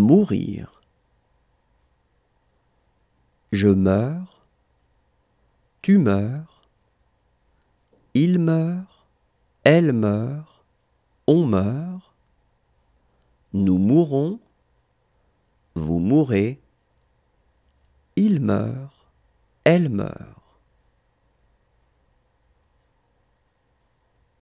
mourir. Je meurs, tu meurs, il meurt, elle meurt, on meurt, nous mourrons, vous mourrez, il meurt, elle meurt.